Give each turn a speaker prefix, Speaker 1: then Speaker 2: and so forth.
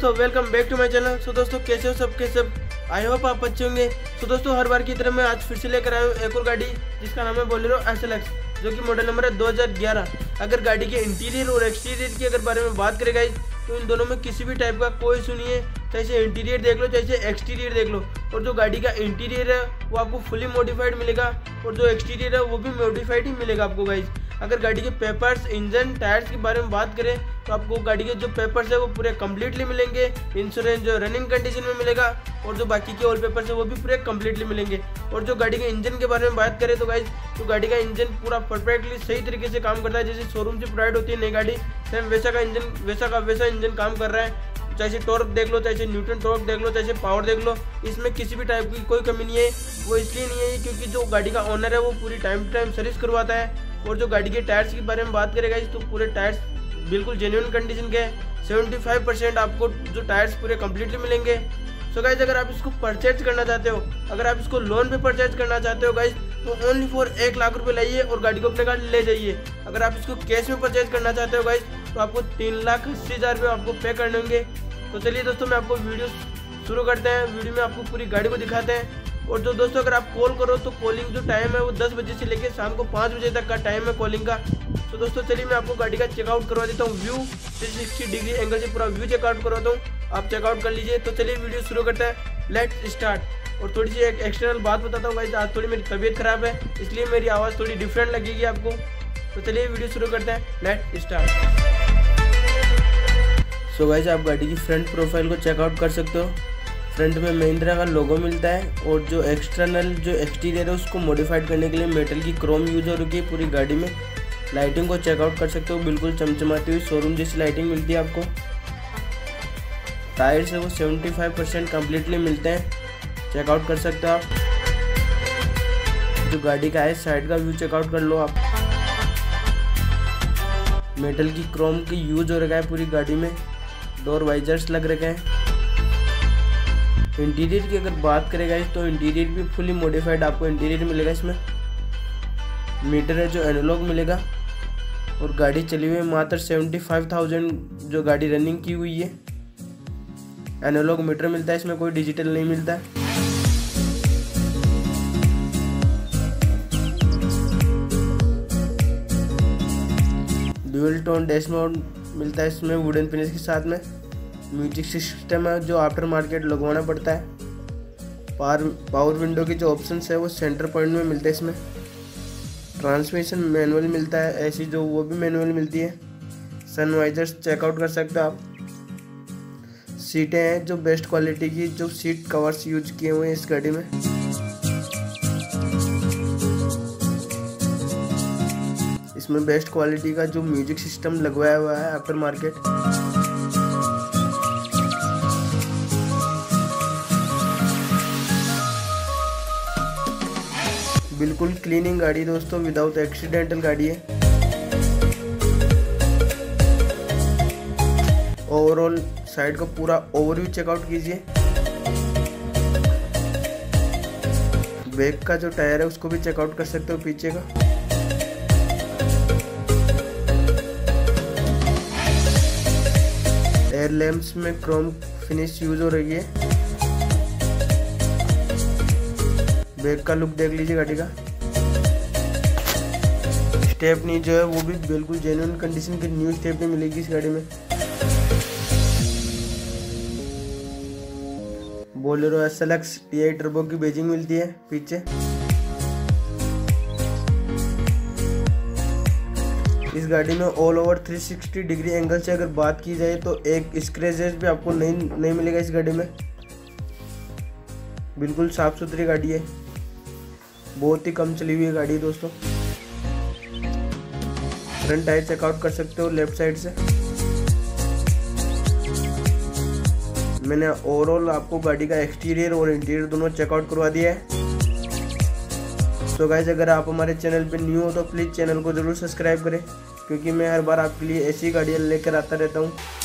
Speaker 1: दोस्तों, welcome back to my channel. So दोस्तों, कैसे हो सब आई होप आप अच्छे होंगे। सो दोस्तों, हर बार की तरह मैं आज फिर से लेकर आया हूँ एक और गाड़ी जिसका नाम है बोलेरो SLX, जो कि मॉडल नंबर है 2011। अगर गाड़ी के इंटीरियर और एक्सटीरियर की अगर बारे में बात करें गाइस, तो इन दोनों में किसी भी टाइप का कोई सुनिए, चाहे इंटीरियर देख लो चाहे एक्सटीरियर देख लो। और जो गाड़ी का इंटीरियर है वो आपको फुली मॉडिफाइड मिलेगा और जो एक्सटीरियर है वो भी मॉडिफाइड ही मिलेगा आपको गाइस। अगर गाड़ी के पेपर्स, इंजन, टायर्स के बारे में बात करें तो आपको गाड़ी के जो पेपर्स है वो पूरे कम्प्लीटली मिलेंगे। इंश्योरेंस जो रनिंग कंडीशन में मिलेगा और जो बाकी के ऑल पेपर्स है वो भी पूरे कम्प्लीटली मिलेंगे। और जो गाड़ी के इंजन के बारे में बात करें तो गाइस, तो गाड़ी का इंजन पूरा परफेक्टली सही तरीके से काम करता है। जैसे शोरूम से प्रोवाइड होती है नई गाड़ी, सेम वैसा इंजन काम कर रहा है। चाहे टॉर्क देख लो, चाहे न्यूटन टॉर्क देख लो, चाहे पावर देख लो, इसमें किसी भी टाइप की कोई कमी नहीं है। वो इसलिए नहीं है क्योंकि जो गाड़ी का ओनर है वो पूरी टाइम टू टाइम सर्विस करवाता है। और जो गाड़ी के टायर्स के बारे में बात करेगा तो पूरे टायर्स बिल्कुल जेन्युइन कंडीशन के 75% आपको जो टायर्स पूरे कम्प्लीटली मिलेंगे। सो गाइज, अगर आप इसको परचेज करना चाहते हो, अगर आप इसको लोन पे परचेज करना चाहते हो गाइज, तो ओनली फॉर 1 लाख रुपए लाइए और गाड़ी को अपने घर ले जाइए। अगर आप इसको कैश में परचेज करना चाहते हो गाइज, तो आपको 3,80,000 रुपये आपको पे करने होंगे। तो चलिए दोस्तों, मैं आपको वीडियो शुरू करते हैं। वीडियो में आपको पूरी गाड़ी को दिखाते हैं। और जो दोस्तों, अगर आप कॉल करो तो कॉलिंग जो टाइम है वो 10 बजे से लेकर शाम को 5 बजे तक का टाइम है कॉलिंग का। तो दोस्तों चलिए मैं आपको गाड़ी का चेकआउट करवा देता हूँ। व्यू 360 डिग्री एंगल से पूरा व्यू चेकआउट करवाता हूँ, आप चेकआउट कर लीजिए। तो चलिए वीडियो शुरू करते हैं, लेट्स स्टार्ट। और थोड़ी सी एक एक्सटर्नल बात बताता हूँ गाइस, आज थोड़ी मेरी तबीयत खराब है इसलिए मेरी आवाज़ थोड़ी डिफरेंट लगेगी आपको। तो चलिए वीडियो शुरू करते हैं, लेट्स स्टार्ट। सो गाइस, आप गाड़ी की फ्रंट प्रोफाइल को चेकआउट कर सकते हो। फ्रंट में महिंद्रा का लोगो मिलता है और जो एक्सटर्नल जो एक्सटीरियर है उसको मॉडिफाइड करने के लिए मेटल की क्रोम यूज हो रही है पूरी गाड़ी में। लाइटिंग को चेकआउट कर सकते हो, बिल्कुल चमचमाती हुई शोरूम जैसी लाइटिंग मिलती है आपको। टायर्स है वो 75% कम्प्लीटली मिलते हैं, चेकआउट कर सकते हो आप। जो गाड़ी का है साइड का व्यू चेकआउट कर लो आप। मेटल की क्रोम की यूज हो रखा है पूरी गाड़ी में, डोर वाइजर्स लग रखे हैं। इंटीरियर की अगर बात करेगा तो इंटीरियर भी फुली मॉडिफाइड आपको इंटीरियर मिलेगा। इसमें मीटर है जो एनालॉग मिलेगा और गाड़ी चली हुई है मात्र 75,000 जो गाड़ी रनिंग की हुई है। एनालॉग मीटर मिलता है इसमें, कोई डिजिटल नहीं मिलता है। ड्यूल टोन डैशबोर्ड मिलता है इसमें वुडन फिनिश के साथ में। म्यूजिक सिस्टम है जो आफ्टर मार्केट लगवाना पड़ता है। पावर विंडो की जो ऑप्शंस है वो सेंटर पॉइंट में मिलते हैं इसमें। ट्रांसमिशन मैनुअल मिलता है, ऐसी जो वो भी मैनुअल मिलती है। सन वाइजर्स चेकआउट कर सकते हो आप। सीटें हैं जो बेस्ट क्वालिटी की जो सीट कवर्स यूज किए हुए हैं इस गाड़ी में। इसमें बेस्ट क्वालिटी का जो म्यूजिक सिस्टम लगवाया हुआ है आफ्टर मार्केट। बिल्कुल क्लीनिंग गाड़ी दोस्तों, विदाउट एक्सीडेंटल गाड़ी है। ओवरऑल साइड का पूरा ओवरव्यू चेकआउट कीजिए। बैक का जो टायर है उसको भी चेकआउट कर सकते हो, पीछे का। एयर लैंप्स में क्रोम फिनिश यूज हो रही है। बैक का लुक देख लीजिए गाड़ी का। स्टेपनी जो है वो भी बिल्कुल जेन्युइन कंडीशन की न्यू स्टेपनी मिलेगी इस गाड़ी में। बोलेरो SLX TI टर्बो की बेजिंग मिलती है पीछे। इस गाड़ी में ऑल ओवर 360 डिग्री एंगल से अगर बात की जाए तो एक स्क्रैचेस भी आपको नहीं मिलेगा इस गाड़ी में। बिल्कुल साफ सुथरी गाड़ी है, बहुत ही कम चली हुई है गाड़ी दोस्तों। फ्रंट टायर चेकआउट कर सकते हो लेफ्ट साइड से। मैंने ओवरऑल आपको गाड़ी का एक्सटीरियर और इंटीरियर दोनों चेकआउट करवा दिया है। तो गाइस, अगर आप हमारे चैनल पे न्यू हो तो प्लीज़ चैनल को ज़रूर सब्सक्राइब करें, क्योंकि मैं हर बार आपके लिए ऐसी गाड़ियाँ लेकर आता रहता हूँ।